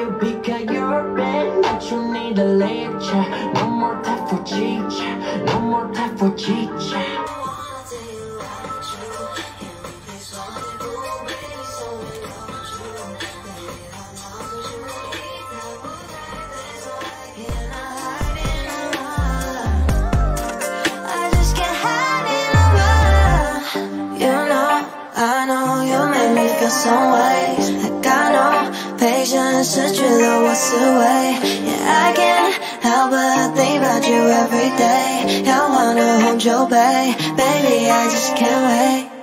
you become your bed, but you need a lecture. No more time for chit-chat, no more time for chit-chat. Some ways, like I know patience is truly what's the way. Yeah, I can't help but think about you every day. I wanna hold your baby, I just can't wait.